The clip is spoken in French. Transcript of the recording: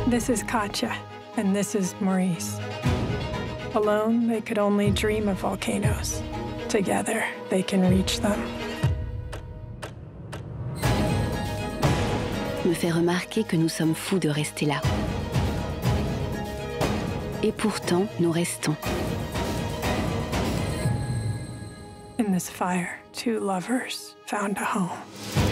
This is Katia, and this is Maurice. Alone, they could only dream of volcanoes. Together, they can reach them. Me fait remarquer que nous sommes fous de rester là. Et pourtant, nous restons. In this fire, two lovers found a home.